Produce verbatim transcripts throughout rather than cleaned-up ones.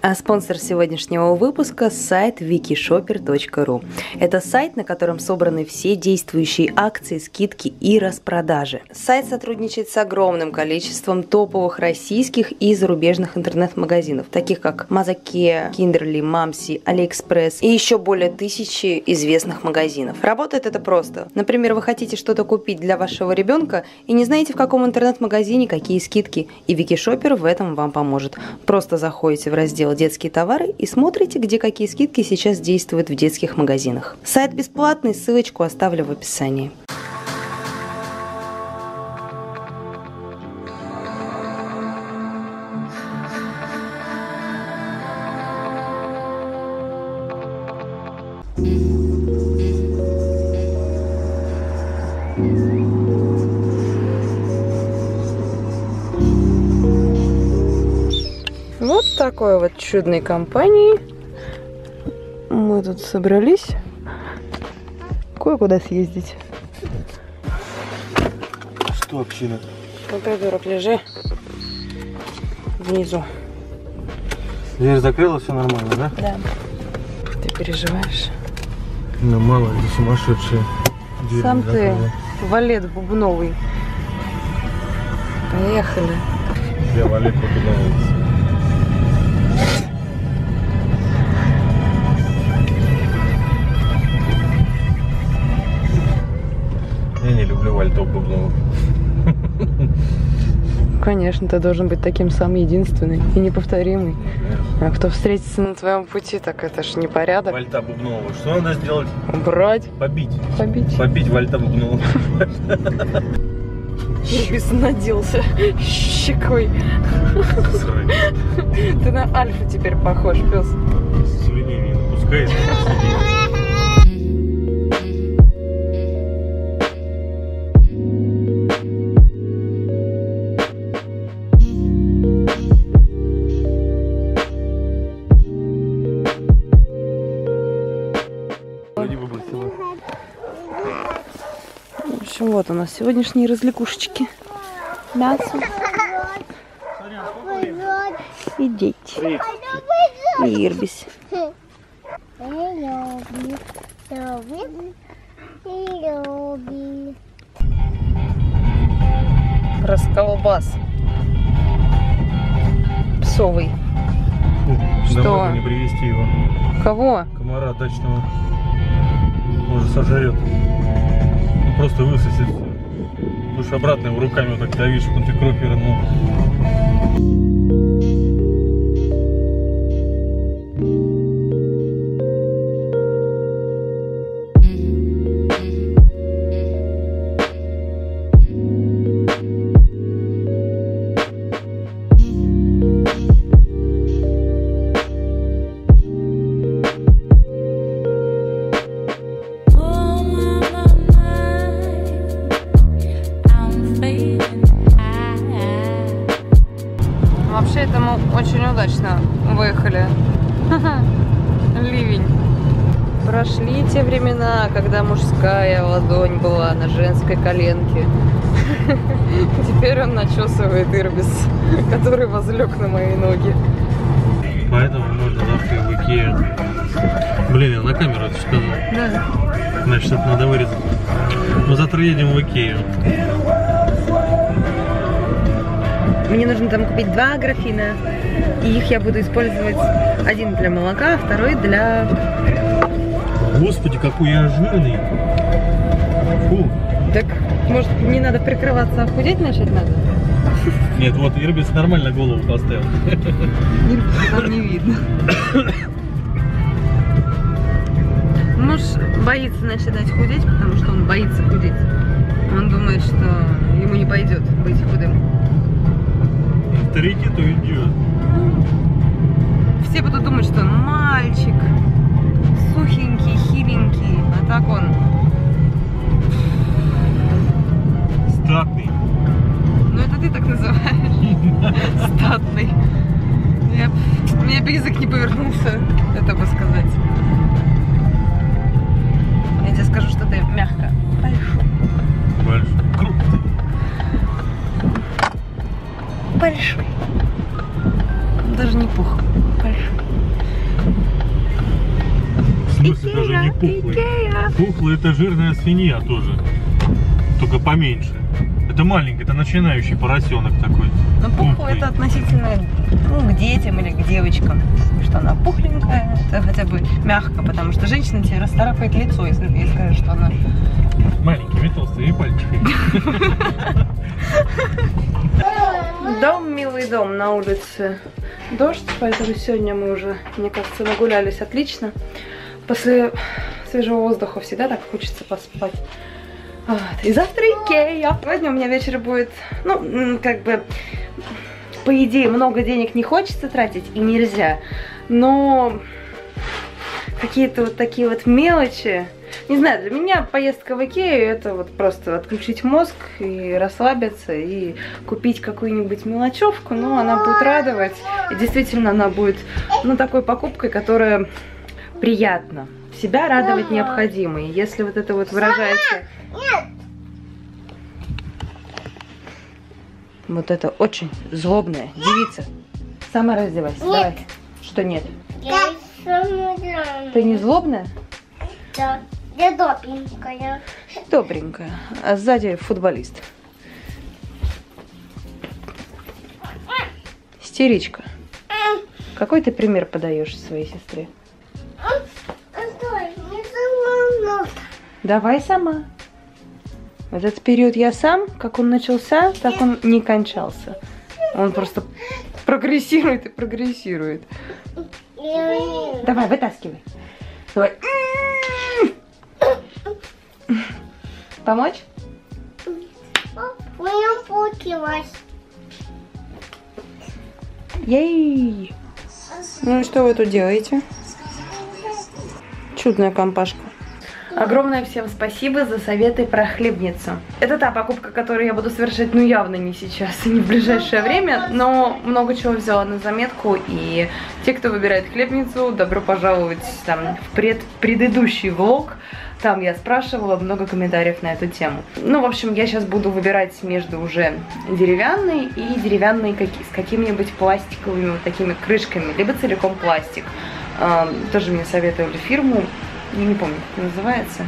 А спонсор сегодняшнего выпуска – сайт викишопер точка ру. Это сайт, на котором собраны все действующие акции, скидки и распродажи. Сайт сотрудничает с огромным количеством топовых российских и зарубежных интернет-магазинов, таких как Мазаке, Киндерли, Мамси, Алиэкспресс и еще более тысячи известных магазинов. Работает это просто. Например, вы хотите что-то купить для вашего ребенка и не знаете, в каком интернет-магазине какие скидки, и Викишопер в этом вам поможет. Просто заходите в раздел «Детские товары» и смотрите, где какие скидки сейчас действуют в детских магазинах. Сайт бесплатный, ссылочку оставлю в описании. Вот такой вот чудной компанией мы тут собрались кое-куда съездить. Что община? Ну, придурок, лежи внизу. Дверь закрыла, все нормально, да? Да. Ты переживаешь? Ну, мало ли, сумасшедшие. Дверь Сам ты, закрыла. Валет Бубновый. Поехали. Я Валет Бубновый. Я не люблю Вальтов Бубновых. Конечно, ты должен быть таким самым единственный и неповторимый. А кто встретится на твоем пути, так это ж непорядок. Вальта Бубнового. Что надо сделать? Убрать. Побить. Побить. Побить Вальта Бубнового. Ирбис наделся щекой. Ты на Альфу теперь похож, пес. Слюней не напускает. В общем, вот у нас сегодняшние развлекушечки. Мясо. И дети. И Ирбис. Расколбас. Псовый. Что? Что? Не привезти его. Кого? Комара дачного. Может, сожрет. Ну, просто высосет. Будешь обратно его руками вот так давишь, чтобы он тебе кровь вернул. Вообще, это мы очень удачно выехали. Ливень. Прошли те времена, когда мужская ладонь была на женской коленке. Теперь он начесывает Ирбис, который возлег на мои ноги. Поэтому можно завтра в Икею. Блин, я на камеру это сказал. Да. Значит, это надо вырезать. Мы завтра едем в Икею. Мне нужно там купить два графина, и их я буду использовать один для молока, а второй для... Господи, какой я жирный. Фу. Так, может, не надо прикрываться, а худеть начать надо? Нет, вот Ирбис нормально голову поставил. Там не видно. Муж боится начинать худеть, потому что он боится худеть. Он думает, что ему не пойдет быть худым. Авторитет уйдет. Все будут думать, что он мальчик, сухенький, хиленький, а так он статный. Ну это ты так называешь. Статный. Я... У меня язык не повернулся, это бы сказать. Я тебе скажу, что ты мягко. Большой. Большой. Крупный. Большой. Даже не пух. Большой. смысле даже не пухлый. Пухлый — это жирная свинья тоже, только поменьше. Это маленький, это начинающий поросенок такой. Ну, пухлый — это относительно, ну, к детям или к девочкам. Что она пухленькая, это хотя бы мягко, потому что женщина тебе расцарапает лицо, если ты ей скажешь, что она... Маленькими толстыми пальчиками. Дом, милый дом, на улице дождь, поэтому сегодня мы уже, мне кажется, нагулялись отлично. После свежего воздуха всегда так хочется поспать. Вот. И завтра Икея. Сегодня у меня вечер будет, ну, как бы, по идее, много денег не хочется тратить и нельзя, но какие-то вот такие вот мелочи. Не знаю, для меня поездка в Икею — это вот просто отключить мозг и расслабиться, и купить какую-нибудь мелочевку, но она будет радовать. И действительно она будет, ну, такой покупкой, которая приятна. Себя радовать необходимо. И если вот это вот выражается... Вот это очень злобная девица. Сама раздевайся. Нет. Давай. Что нет? Я самая. Ты не злобная? Да. Я добренькая. Добренькая. А сзади футболист. Истеричка. Какой ты пример подаешь своей сестре? Стой, не сама нужно. Давай сама. В этот период я сам, как он начался, так он не кончался. Он просто прогрессирует и прогрессирует. Давай, вытаскивай. Давай. Помочь? У меня получилось. Ей! Ну и что вы тут делаете? Чудная компашка. Огромное всем спасибо за советы про хлебницу. Это та покупка, которую я буду совершать, ну, явно не сейчас и не в ближайшее время, но много чего взяла на заметку, и те, кто выбирает хлебницу, добро пожаловать там в пред предыдущий влог. Там я спрашивала, много комментариев на эту тему. Ну, в общем, я сейчас буду выбирать между уже деревянной и деревянной какие, с какими-нибудь пластиковыми вот такими крышками, либо целиком пластик. Эм, тоже мне советовали фирму. Я не помню, как называется.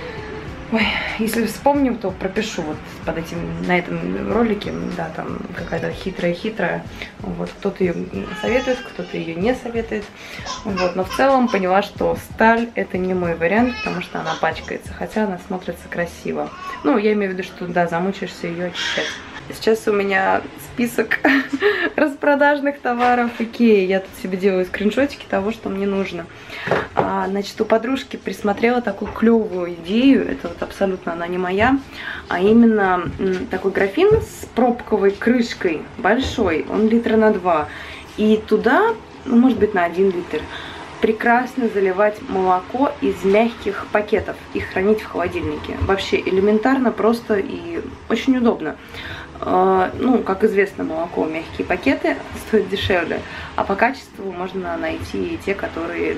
Ой, если вспомню, то пропишу вот под этим, на этом ролике. Да, там какая-то хитрая-хитрая. Вот, кто-то ее советует, кто-то ее не советует. Вот, но в целом поняла, что сталь — это не мой вариант, потому что она пачкается, хотя она смотрится красиво. Ну, я имею в виду, что, да, замучаешься ее очищать. Сейчас у меня список распродажных товаров Икеи. Я тут себе делаю скриншотики того, что мне нужно. А, значит, у подружки присмотрела такую клевую идею. Это вот абсолютно она не моя. А именно такой графин с пробковой крышкой большой. Он литра на два. И туда, ну, может быть, на один литр, прекрасно заливать молоко из мягких пакетов и хранить в холодильнике. Вообще элементарно, просто и очень удобно. Ну, как известно, молоко, мягкие пакеты стоят дешевле, а по качеству можно найти и те, которые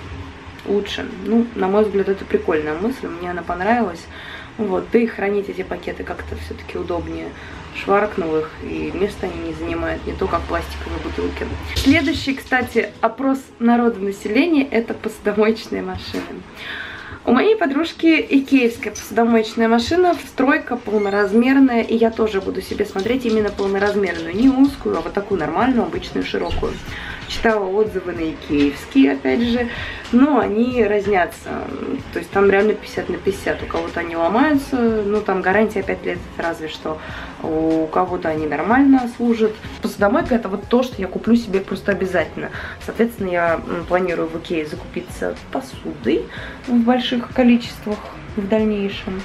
лучше. Ну, на мой взгляд, это прикольная мысль, мне она понравилась. Вот, да и хранить эти пакеты как-то все-таки удобнее. Шваркнул их, и место они не занимают, не то как пластиковые бутылки. Следующий, кстати, опрос народонаселения — это посудомоечные машины. У моей подружки икеевская посудомоечная машина, стройка полноразмерная, и я тоже буду себе смотреть именно полноразмерную, не узкую, а вот такую нормальную, обычную, широкую. Читала отзывы на икеевские, опять же, но они разнятся, то есть там реально пятьдесят на пятьдесят, у кого-то они ломаются, ну там гарантия пять лет, разве что, у кого-то они нормально служат. Посудомойка — это вот то, что я куплю себе просто обязательно. Соответственно, я планирую в Икее закупиться посудой в больших количествах в дальнейшем.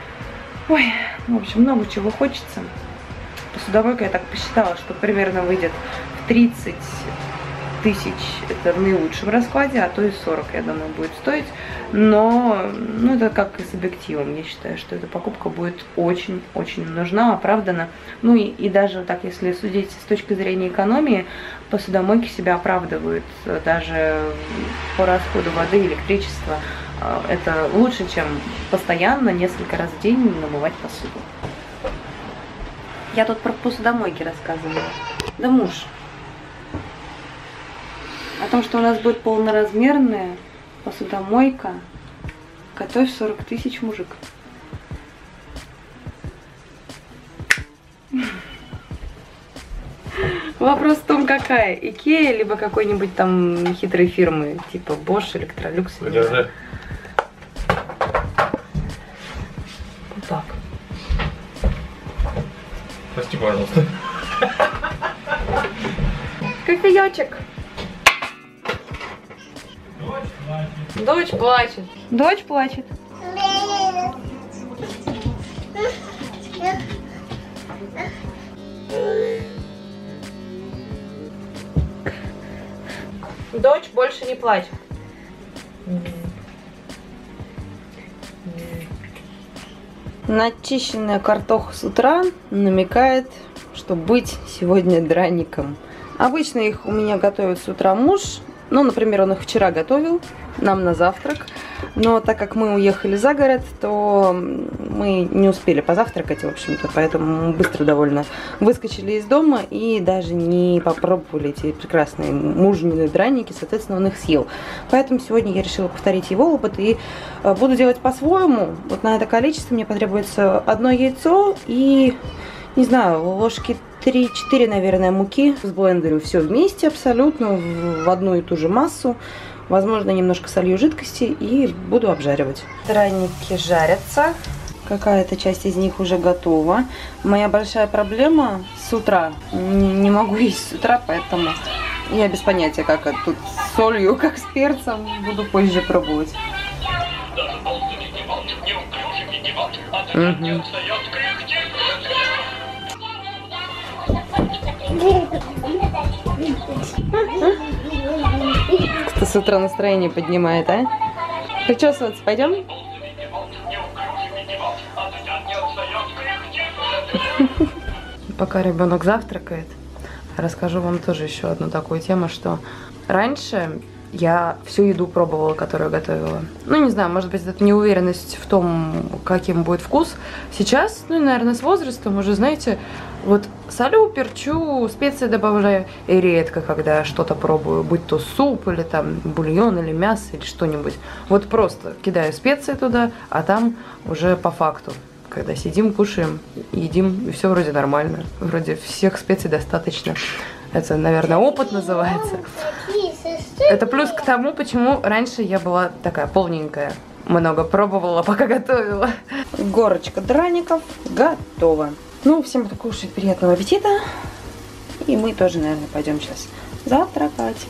Ой, в общем, много чего хочется. Посудомойка, я так посчитала, что примерно выйдет в тридцать тысяч, это в наилучшем раскладе, а то и сорок, я думаю, будет стоить. Но, ну, это как и с объективом. Я считаю, что эта покупка будет очень-очень нужна, оправдана. Ну и, и даже так, если судить с точки зрения экономии, посудомойки себя оправдывают даже по расходу воды и электричества. Это лучше, чем постоянно несколько раз в день намывать посуду. Я тут про посудомойки рассказывала. Да муж. О том, что у нас будет полноразмерная, Посудомойка. Готовь сорок тысяч, мужик. Вопрос в том, какая. Икея, либо какой-нибудь там хитрой фирмы, типа Bosch, Electrolux. Подержи. Вот так. Прости, пожалуйста. Кофеечек. Дочь плачет. Дочь плачет. Дочь больше не плачет. Начищенная картоха с утра намекает, что быть сегодня драником. Обычно их у меня готовит с утра муж. Ну, например, он их вчера готовил нам на завтрак. Но так как мы уехали за город, то мы не успели позавтракать, в общем-то. Поэтому мы быстро довольно выскочили из дома и даже не попробовали эти прекрасные мужниные драники. Соответственно, он их съел. Поэтому сегодня я решила повторить его опыт и буду делать по-своему. Вот на это количество мне потребуется одно яйцо и, не знаю, ложки три-четыре, наверное, муки. Сблендерю все вместе абсолютно в одну и ту же массу. Возможно, немножко солью жидкости и буду обжаривать. Драники жарятся. Какая-то часть из них уже готова. Моя большая проблема с утра. Не, не могу есть с утра, поэтому я без понятия, как это тут с солью, как с перцем. Буду позже пробовать. Угу. Кто с утра настроение поднимает, а? Причесываться пойдем? Пока ребенок завтракает, расскажу вам тоже еще одну такую тему, что раньше я всю еду пробовала, которую готовила. Ну, не знаю, может быть, это неуверенность в том, каким будет вкус. Сейчас, ну, наверное, с возрастом уже, знаете, вот солю, перчу, специи добавляю. И редко, когда что-то пробую, будь то суп или там бульон или мясо или что-нибудь. Вот просто кидаю специи туда, а там уже по факту. Когда сидим, кушаем, едим, и все вроде нормально. Вроде всех специй достаточно. Это, наверное, опыт называется. Это плюс к тому, почему раньше я была такая полненькая. Много пробовала, пока готовила. Горочка драников готова. Ну, всем, кто кушает, приятного аппетита. И мы тоже, наверное, пойдем сейчас завтракать.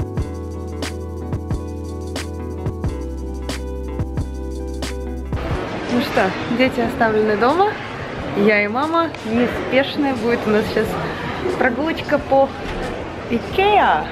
Ну что, дети оставлены дома. Я и мама неспешная. Будет у нас сейчас прогулочка по Икеа.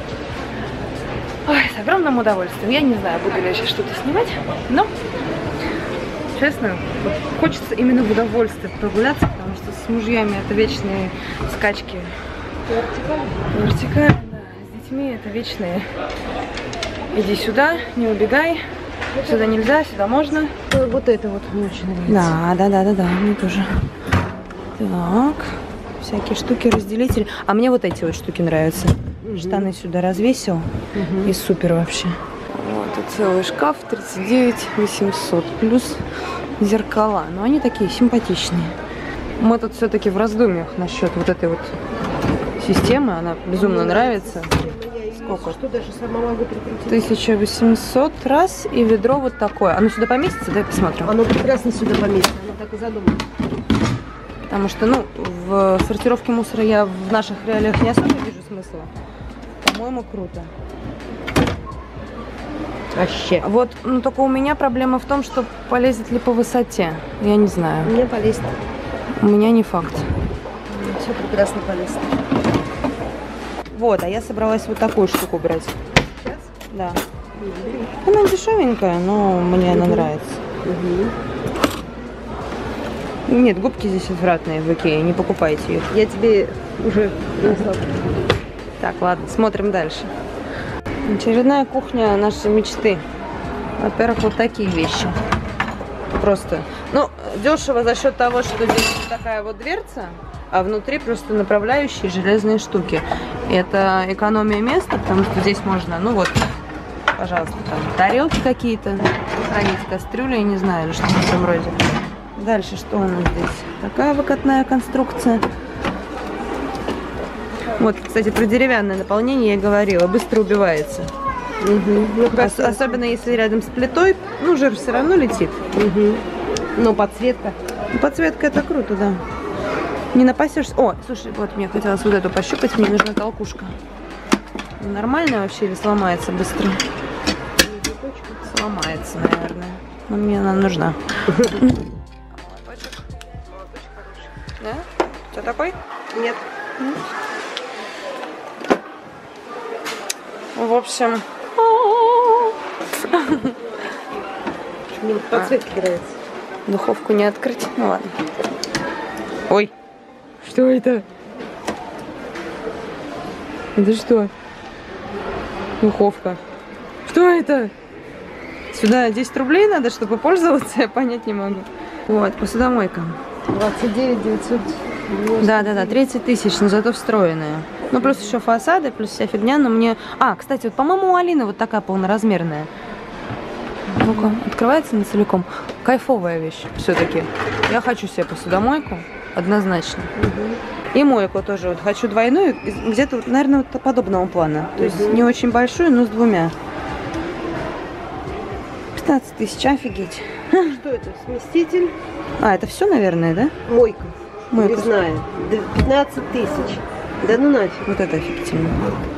Ой, с огромным удовольствием. Я не знаю, буду ли я сейчас что-то снимать, но, честно, вот хочется именно в удовольствие прогуляться, потому что с мужьями это вечные скачки. Вертикально? Вертикально, да. С детьми это вечные. Иди сюда, не убегай. Сюда нельзя, сюда можно. Вот это вот мне очень нравится. Да, да, да, да, да, мне тоже. Так, всякие штуки, разделители. А мне вот эти вот штуки нравятся. Угу. Штаны сюда развесил. Угу. И супер вообще. Вот, тут целый шкаф, тридцать девять восемьсот. Плюс зеркала. Но они такие симпатичные. Мы тут все-таки в раздумьях насчет вот этой вот системы. Она безумно мне нравится. Сколько? Что даже сама могу прикрутить. тысяча восемьсот раз и ведро вот такое. Оно сюда поместится? Давай посмотрим. Оно прекрасно сюда поместится. Оно так и задумано. Потому что, ну, в сортировке мусора я в наших реалиях не особо вижу смысла. По-моему, круто. Вообще. Вот, ну, только у меня проблема в том, что полезет ли по высоте. Я не знаю. Мне полезет. У меня не факт. Все прекрасно полезет. Вот, а я собралась вот такую штуку брать. Сейчас? Да. Она дешевенькая, но мне она нравится. Угу. Нет, губки здесь отвратные в Икее, не покупайте их. Я тебе уже принесла. Так, ладно, смотрим дальше. Очередная кухня нашей мечты. Во-первых, вот такие вещи. Просто, ну, дешево за счет того, что здесь такая вот дверца, а внутри просто направляющие железные штуки. Это экономия места, потому что здесь можно, ну вот, Пожалуйста, там тарелки какие-то, хранить кастрюли, я не знаю, или что-то в этом роде. Дальше что у нас здесь? Такая выкатная конструкция. Вот, кстати, про деревянное наполнение я говорила, быстро убивается. Угу. Ну, Ос особенно если рядом с плитой, ну, жир все равно летит. Угу. Ну, подсветка. Ну, подсветка это круто, да. Не напасешься. О, слушай, вот мне хотелось вот эту пощупать, мне нужна толкушка. Нормально вообще или сломается быстро? Сломается, наверное. Но мне она нужна. Да? Что такой? Нет. В общем. Мне подсветка нравится. Духовку не открыть. Ну ладно. Ой. Что это? Это что? Духовка. Что это? Сюда десять рублей надо, чтобы пользоваться, я понять не могу. Вот, посудомойка. двадцать девять девятьсот. Да, да, да, тридцать тысяч, но зато встроенная. Ну, плюс еще фасады, плюс вся фигня, но мне... А, кстати, вот, по-моему, у Алины вот такая полноразмерная. Ну-ка, открывается на целиком. Кайфовая вещь все-таки. Я хочу себе посудомойку, однозначно. Угу. И мойку тоже. Вот хочу двойную, где-то, наверное, вот подобного плана. То есть угу. не очень большую, но с двумя. пятнадцать тысяч, офигеть. Что это? Сместитель? А, это все, наверное, да? Мойка. Мойка. Не знаю. пятнадцать тысяч. Да ну нафиг. Вот это эффективно.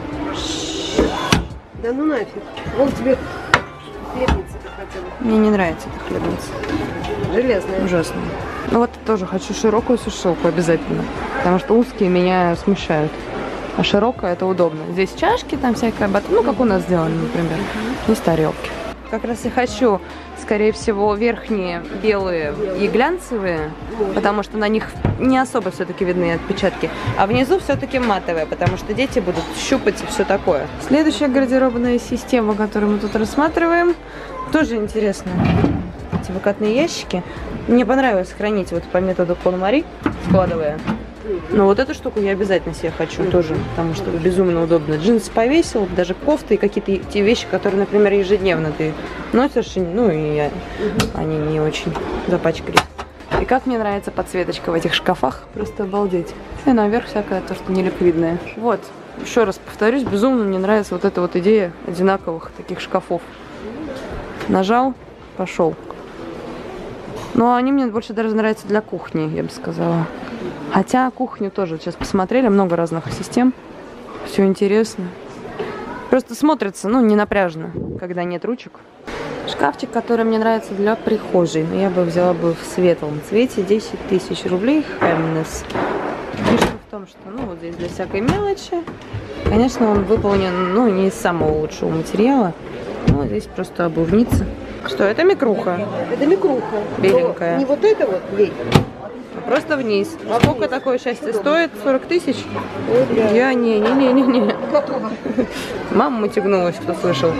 Да ну нафиг. Вон тебе хлебница хотела. Мне не нравится эта хлебница. Железная. Ужасно. Ну вот тоже хочу широкую сушилку обязательно. Потому что узкие меня смущают. А широкая это удобно. Здесь чашки, там всякая бат... Ну, как у нас сделано, например. Есть тарелки. Как раз и хочу, скорее всего, верхние белые и глянцевые, потому что на них не особо все-таки видны отпечатки. А внизу все-таки матовые, потому что дети будут щупать и все такое. Следующая гардеробная система, которую мы тут рассматриваем, тоже интересная. Эти выкатные ящики. Мне понравилось хранить вот по методу KonMari, складывая. Но вот эту штуку я обязательно себе хочу mm-hmm. тоже, потому что безумно удобно. Джинсы повесил, даже кофты и какие-то те вещи, которые, например, ежедневно ты носишь, ну и я, mm-hmm. они не очень запачкались. И как мне нравится подсветочка в этих шкафах, просто обалдеть. И наверх всякое то, что не ликвидное. Вот, еще раз повторюсь, безумно мне нравится вот эта вот идея одинаковых таких шкафов. Нажал, пошел. Но они мне больше даже нравятся для кухни, я бы сказала. Хотя кухню тоже сейчас посмотрели, много разных систем. Все интересно. Просто смотрится, ну, не напряжно, когда нет ручек. Шкафчик, который мне нравится для прихожей. Но я бы взяла бы в светлом цвете. десять тысяч рублей. Хэмнес. Фишка в том, что, ну, вот здесь для всякой мелочи. Конечно, он выполнен, ну, не из самого лучшего материала. Ну, здесь просто обувница. Что, это микруха? Это микруха. Беленькая. Но не вот это вот, Лей. Просто вниз. А сколько такое счастье стоит? сорок тысяч? Ой, да. Я не-не-не-не-не. Готово. Мама матюгнулась, кто слышал.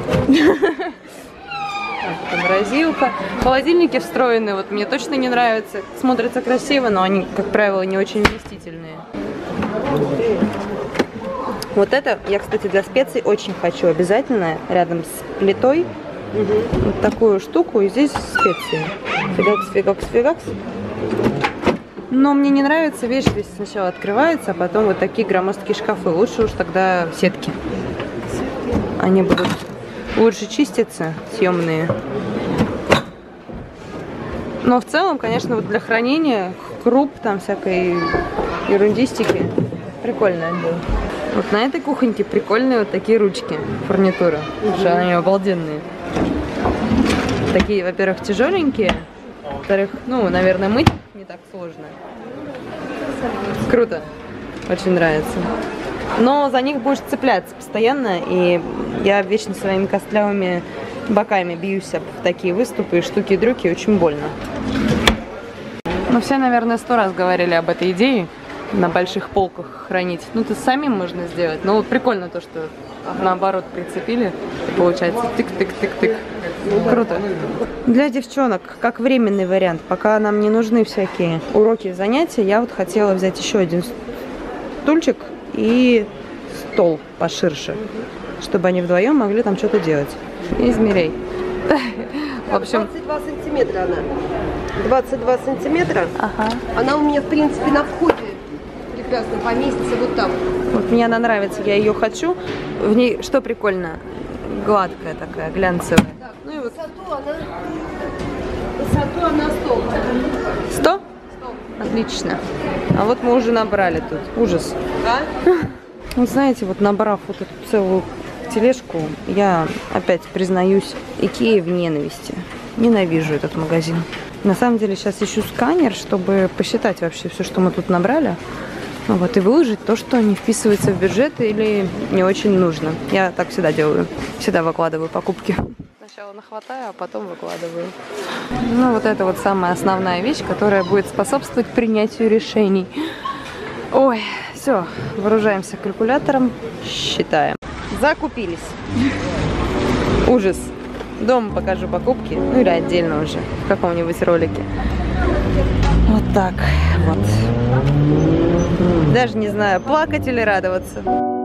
Морозилка. Холодильники встроенные, вот мне точно не нравятся. Смотрятся красиво, но они, как правило, не очень вместительные. Вот это я, кстати, для специй очень хочу обязательно рядом с плитой. Угу. Вот такую штуку, и здесь специи. Фигакс, фигакс, фигакс. Но мне не нравится, вещь здесь сначала открывается, а потом вот такие громоздкие шкафы. Лучше уж тогда сетки. Они будут лучше чиститься, съемные. Но в целом, конечно, вот для хранения круп, там всякой ерундистики, прикольно было. Вот на этой кухоньке прикольные вот такие ручки, фурнитура, потому что они обалденные. Такие, во-первых, тяжеленькие, во-вторых, ну, наверное, мыть не так сложно. Круто, очень нравится. Но за них будешь цепляться постоянно, и я вечно своими костлявыми боками бьюсь об такие выступы и штуки-дрюки, очень больно. Ну, все, наверное, сто раз говорили об этой идее. На больших полках хранить. Ну, это самим можно сделать. Но вот прикольно то, что наоборот прицепили. И получается тык-тык-тык-тык. Круто. Для девчонок, как временный вариант, пока нам не нужны всякие уроки, занятия, я вот хотела взять еще один стульчик и стол поширше. чтобы они вдвоем могли там что-то делать. Измеряй. В общем, двадцать два сантиметра она. двадцать два сантиметра. ага. Она у меня, в принципе, на входе прекрасно поместится вот там. Вот мне она нравится, я ее хочу. В ней что прикольно? Гладкая такая, глянцевая. Так, ну и вот высоту она, высоту она сто. Сто? Отлично. А вот мы уже набрали тут. Ужас. Да? Вот знаете, вот набрав вот эту целую тележку, я опять признаюсь Икее в ненависти. Ненавижу этот магазин. На самом деле сейчас ищу сканер, чтобы посчитать вообще все, что мы тут набрали. Ну вот, и выложить то, что не вписывается в бюджет или не очень нужно. Я так всегда делаю. Всегда выкладываю покупки. Сначала нахватаю, а потом выкладываю. Ну, вот это вот самая основная вещь, которая будет способствовать принятию решений. Ой, все, вооружаемся калькулятором, считаем. Закупились. Ужас. Дома покажу покупки, ну или отдельно уже, в каком-нибудь ролике. Вот так вот. Даже не знаю, плакать или радоваться.